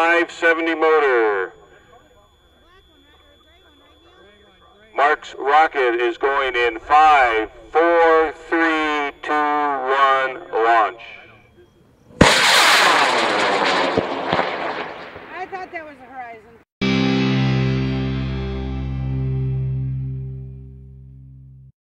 J570 motor. Mark's rocket is going in 5, 4, 3, 2, 1, launch. I thought that was the horizon.